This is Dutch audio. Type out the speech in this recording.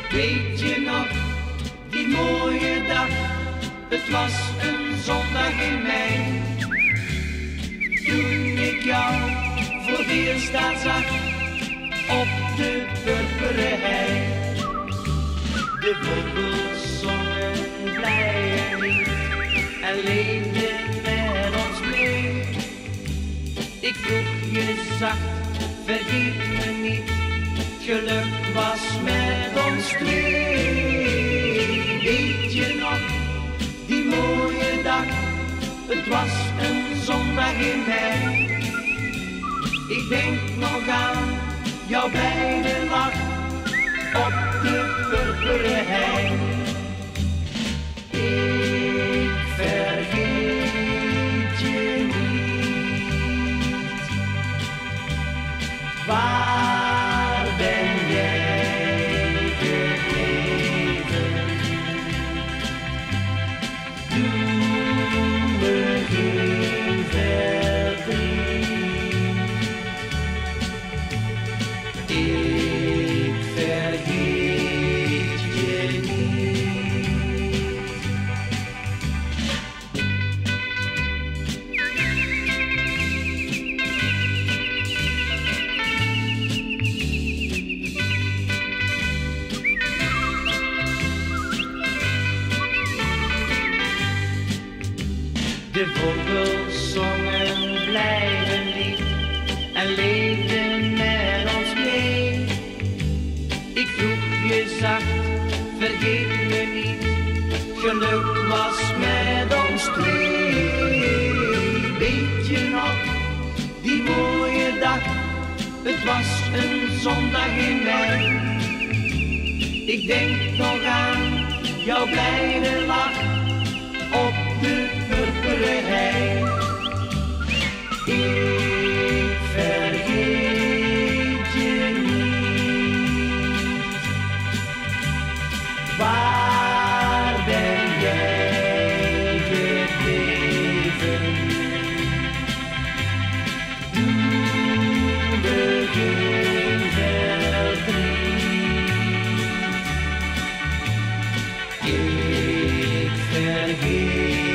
Weet je nog, die mooie dag, het was een zondag in mei. Toen ik jou voor het eerst daar zag, op de purperen hei. De vogels zongen blij en lief en leefden met ons mee. Ik vroeg je zacht, vergeet me niet, geluk was met ons twee. Weet je nog, die mooie dag, het was een zondag in mei. Ik denk nog aan jouw beide lach op de purperen hei. Ik vergeet je niet. Waar ben jij gebleven? Doe me geen verdriet. Ik vergeet je niet. De vogels zongen blij een lied en leefden met ons mee. Ik vroeg je zacht, vergeet me niet, geluk was met ons twee. Weet je nog, die mooie dag, het was een zondag in mei. Ik denk nog aan jouw blijde lach op de purperen hei. Ik vergeet je niet. Waar ben jij gebleven? Doe me geen verdriet. Ik vergeet